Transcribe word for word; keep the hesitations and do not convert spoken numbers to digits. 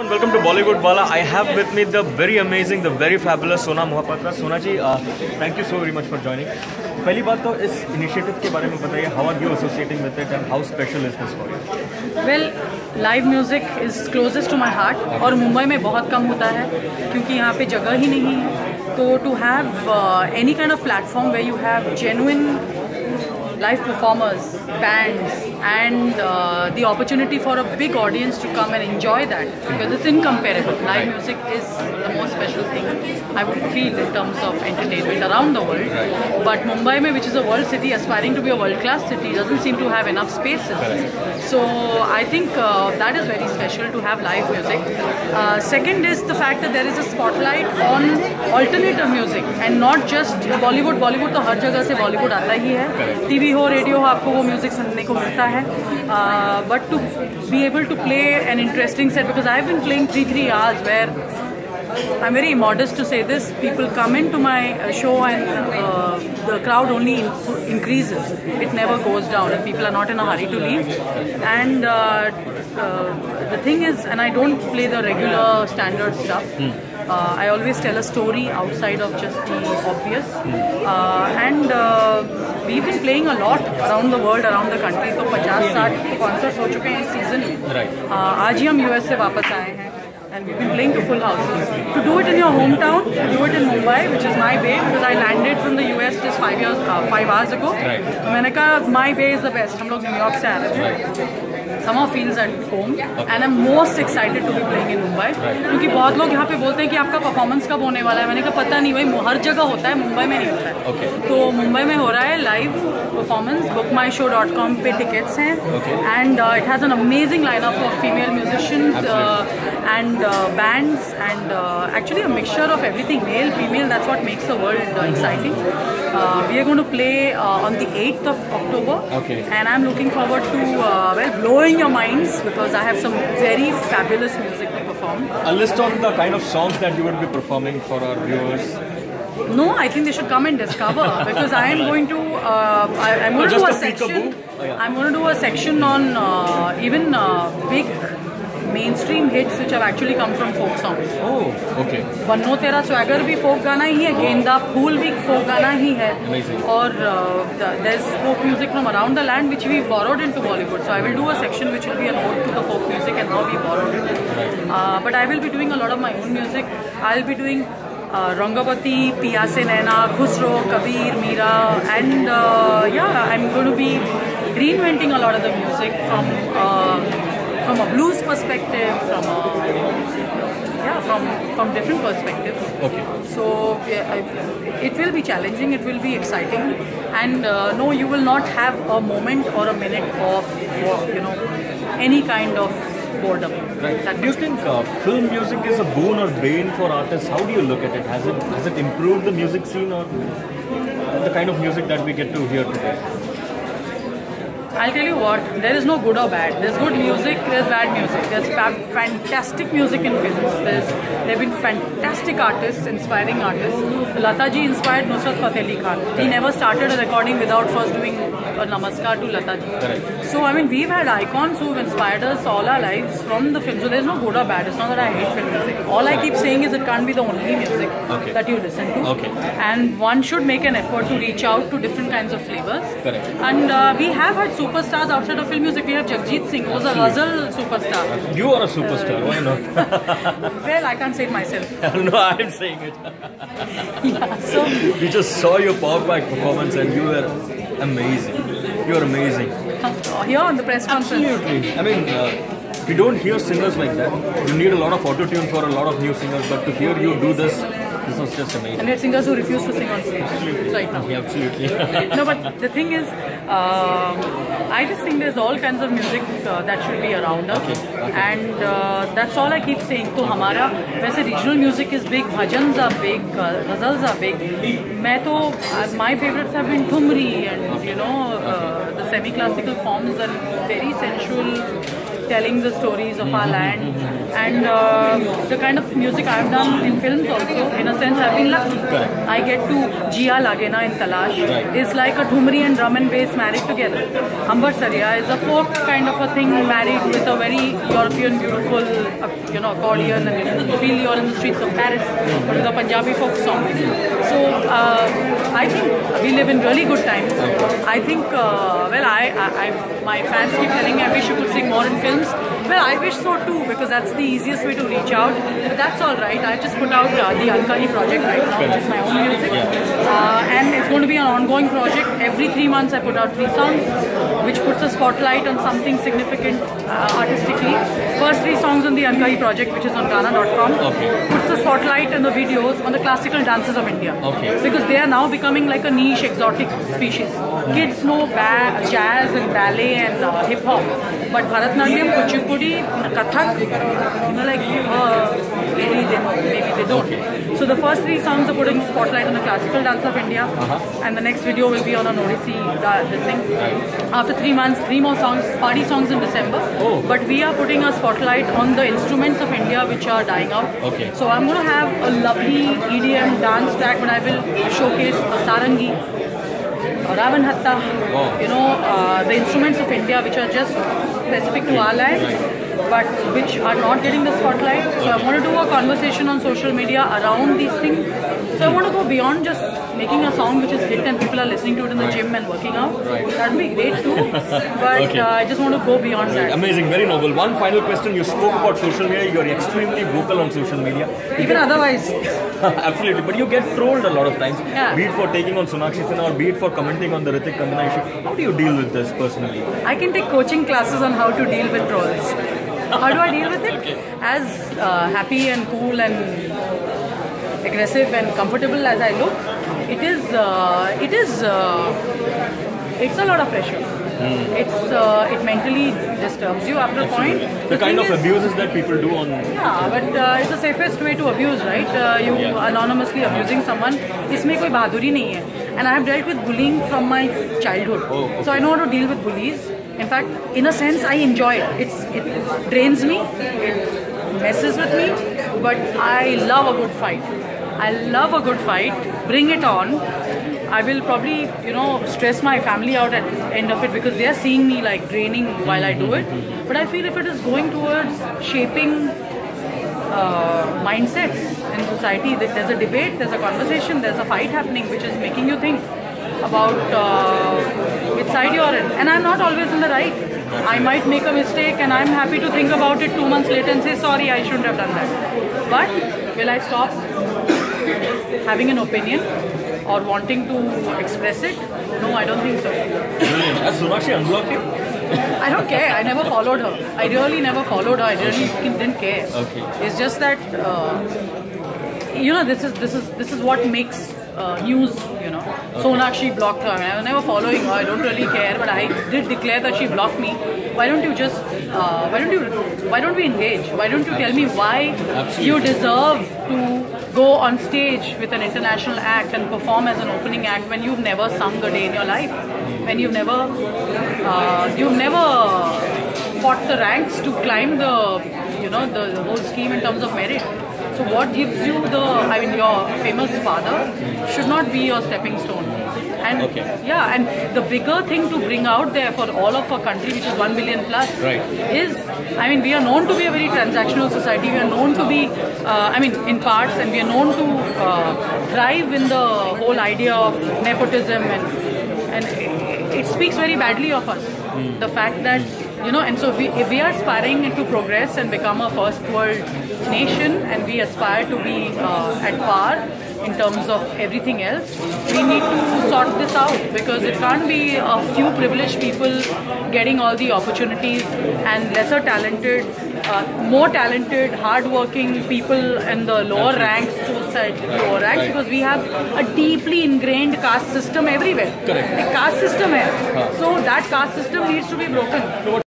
And welcome to Bollywood Wala. I have with me the very amazing, the very fabulous Sona Mohaptra. Sona ji, uh, thank you so very much for joining. पहली बात तो इस initiative के बारे में बताइए. How are you associating with it and how special is this for you? Well, live music is closest to my heart और मुंबई में बहुत कम होता है क्योंकि यहाँ पे जगह ही नहीं है. तो to have uh, any kind of platform where you have genuine live performers, bands, and uh, the opportunity for a big audience to come and enjoy that, because it's incomparable. Live music is the most special thing I would feel in terms of entertainment around the world. But Mumbai, mein, which is a world city aspiring to be a world-class city, doesn't seem to have enough spaces. So I think uh, that is very special to have live music. Uh, second is the fact that there is a spotlight on alternative music and not just Bollywood. Bollywood तो हर जगह से Bollywood आता ही है. TV हो, radio हो, आपको वो music सुनने को मिलता है. But to be able to play an interesting set, because I've been playing three three hours where I'm very modest to say this. People come into my show and uh, the crowd only in increases. It never goes down, and people are not in a hurry to leave. And uh, uh, the thing is, and I don't play the regular standard stuff. Mm. Uh, I always tell a story outside of just the obvious. Mm. Uh, and uh, we've been playing a lot around the world, around the country. So fifty sixty concerts हो चुके हैं इस season में. Right. Uh, आज ही हम U S से वापस आए हैं. And we've been playing to full houses. To do it in your hometown, to do it in Mumbai, which is my bay, because I landed from the U S just five years, uh, five hours ago. Right. तो मैंने कहा my bay is the best. हम लोग New York से आ रहे थे. Somehow feels at home, okay. And I'm most excited to be playing in Mumbai. Right. क्योंकि बहुत लोग यहाँ पे बोलते हैं कि आपका परफॉर्मेंस कब होने वाला है. मैंने कहा पता नहीं भाई, हर जगह होता है, मुंबई में नहीं होता है. Okay. तो मुंबई में हो रहा है live performance. book my show dot com पे टिकट्स हैं. Okay. And uh, it has an amazing lineup of female musicians uh, and uh, bands and uh, actually a mixture of everything, male, female. That's what makes the world uh, exciting. Uh, we are going to play uh, on the eighth of October. Okay. And I'm looking forward to uh, well blowing your minds, because I have some very fabulous music to perform. A list of the kind of songs that you would be performing for our viewers. No, I think they should come and discover, because I am going to. Uh, I, I'm going to do a section. Oh, yeah. I'm going to do a section on uh, even uh, big mainstream hits which have actually come from folk songs. Oh, okay. बन्नो तेरा swagger भी folk गाना ही है, गेंदा फूल भी folk गाना ही है. Amazing. और uh, there's folk music from around the land which we borrowed into Bollywood. So I will do a section which will be an ode to the folk music and how we borrowed it. Right. Uh, but I will be doing a lot of my own music. I'll be doing uh, Rangavati, Piya Se Naina, Khusro, Kabir, Meera, and uh, yeah, I'm going to be reinventing a lot of the music from. Uh, From a blues perspective, from a yeah, from from different perspectives. Okay. So yeah, I, it will be challenging. It will be exciting, and uh, no, you will not have a moment or a minute of you know any kind of boredom. Right. Do you think uh, film music is a boon or bane for artists? How do you look at it? Has it has it improved the music scene, or the kind of music that we get to hear today? I'll tell you what, there is no good or bad. There's good music, there's bad music. There's fa fantastic music in films. There's, there have been fantastic artists, inspiring artists. Lata ji inspired Nusrat Fateh Ali Khan. He never started a recording without first doing a namaskar to Lata ji. Correct. So, I mean, we've had icons who've inspired us all our lives from the film. So there's no good or bad. It's not that I hate film music. All I keep saying is it can't be the only music okay. that you listen to. Okay. And one should make an effort to reach out to different kinds of flavors. Correct. And uh, we have had superstars outside of film music. We have Jagjit Singh, who was a ghazal superstar. You are a superstar, why not? Well, I can't say it myself. No, I'm saying it. Yeah, so we just saw your power pack performance and you were amazing. You are amazing. Here on the press conference. Absolutely. I mean, uh, we don't hear singers like that. You need a lot of auto-tune for a lot of new singers, but to hear you do this, this was just amazing. And there are singers who refuse to sing on stage. Absolutely. Right now. Yeah, absolutely. No, but the thing is, um, I just think there's all kinds of music uh, that should be around us. Okay. Okay. And uh, that's all I keep saying. So, हमारा वैसे regional music is big, bhajans are big, uh, ghazals are big. मैं तो uh, my favorites have been Thumri and you know uh, the semi-classical forms are very sensual, telling the stories of our land. and uh, the kind of music I've done in films also, in a sense, I've been lucky. Correct. I get to Jia Lagena in Talash. Right. It's like a thumri and drum and bass married together. Ambar Saria is a folk kind of a thing married with a very European beautiful, uh, you know, accordion, and you feel you're in the streets of Paris, but with a Punjabi folk song. So uh, I think we live in really good times. I think, uh, well, I, I, I, my fans keep telling me I wish you could sing more in films. Well, I wish so too, because that's the easiest way to reach out. But that's all right. I just put out uh, the Alkahi project right now, which is my own music. Uh, and it's going to be an ongoing project. Every three months I put out three songs, which puts a spotlight on something significant uh, artistically. First three songs on the Alkahi project, which is on Gaana dot com, okay. puts the spotlight and the videos on the classical dances of India. Okay. Because they are now becoming like a niche, exotic species. Kids know ba jazz and ballet and uh, hip hop, but Bharatnatyam, Kuchipudi, Kathak, you know, like uh, maybe they know, maybe they don't. Okay. So the first three songs are putting spotlight on the classical dance of India, uh-huh. and the next video will be on an Odissi uh, this thing. Right. After three months, three more songs, party songs in December. Oh. But we are putting a spotlight on the instruments of India which are dying out. Okay. So I'm going to have a lovely E D M dance track, but I will showcase a sarangi, a Ravan Hatta, wow. you know, uh, the instruments of India which are just specific to our land, right. but which are not getting the spotlight. So I want to do a conversation on social media around these things. So I want to go beyond just making a song which is hit and people are listening to it in the gym and working out. Right. That would be great too. But okay. uh, I just want to go beyond right. that. Amazing, very noble. One final question. You spoke about social media. You're extremely vocal on social media. You Even otherwise. Absolutely. But you get trolled a lot of times. Yeah. Be it for taking on Sonakshi Sinha or be it for commenting on the Hrithik Kandana issue. How do you deal with this personally? I can take coaching classes on how to deal with trolls. How do I deal with it? Okay. As uh, happy and cool and aggressive and comfortable as I look, it is, uh, it is, uh, it's a lot of pressure. Mm. It's, uh, it mentally disturbs you after a point. The, the kind of is, abuses that people do on... Yeah, but uh, it's the safest way to abuse, right? Uh, you yeah. anonymously abusing someone. Isme koi bahaduri nahi hai. And I have dealt with bullying from my childhood. Oh, okay. So I know how to deal with bullies. In fact, in a sense, I enjoy it. It's, it drains me, it messes with me, but I love a good fight. I love a good fight. Bring it on. I will probably, you know, stress my family out at the end of it because they are seeing me like draining while I do it. But I feel if it is going towards shaping uh, mindsets in society, there's a debate, there's a conversation, there's a fight happening which is making you think about uh, which side you're in. And I'm not always in the right. I might make a mistake and I'm happy to think about it two months later and say, sorry, I shouldn't have done that. But will I stop having an opinion or wanting to express it? No, I don't think so. Has Sonakshi unblocked you? I don't care. I never followed her. I really never followed her. I really didn't care. Okay. It's just that uh, you know this is this is this is what makes uh, news. You know, okay. Sonakshi blocked her. I mean, I was never following her. I don't really care. But I did declare that she blocked me. Why don't you just uh, why don't you why don't we engage? Why don't you tell me why Absolutely. You deserve to go on stage with an international act and perform as an opening act when you've never sung a day in your life, when you've never uh, you've never fought the ranks to climb the you know the, the whole scheme in terms of merit. So what gives you the I mean your famous father should not be your stepping stone. And okay. yeah, and the bigger thing to bring out there for all of our country, which is one billion plus, right. is, I mean, we are known to be a very transactional society. We are known to be, uh, I mean, in parts, and we are known to uh, thrive in the whole idea of nepotism, and and it, it speaks very badly of us. Mm. The fact that, you know, and so we, if we are aspiring to progress and become a first world nation, and we aspire to be uh, at par in terms of everything else, we need to sort this out, because it can't be a few privileged people getting all the opportunities and lesser talented, uh, more talented, hard-working people in the lower ranks, suicide lower ranks, because we have a deeply ingrained caste system everywhere. Correct. A caste system hai. So that caste system needs to be broken.